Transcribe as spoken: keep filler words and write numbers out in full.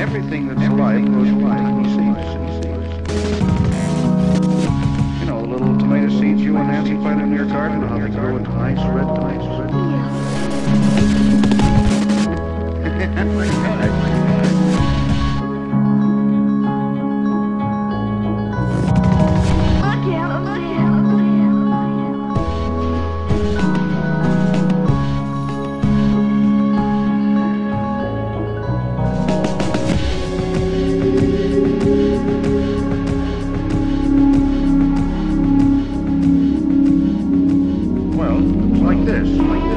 Everything that's alive goes into seeds. You know, the little tomato seeds you and Nancy planted in your garden, how they grow into nice red, nice red. Like this.